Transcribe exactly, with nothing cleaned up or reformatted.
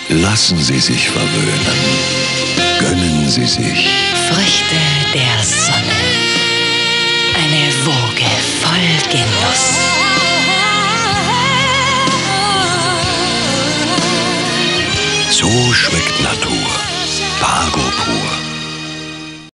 Lassen Sie sich verwöhnen. Gönnen Sie sich Früchte der Sonne. Eine Woge voll Genuss. So schmeckt Natur. Pago pur.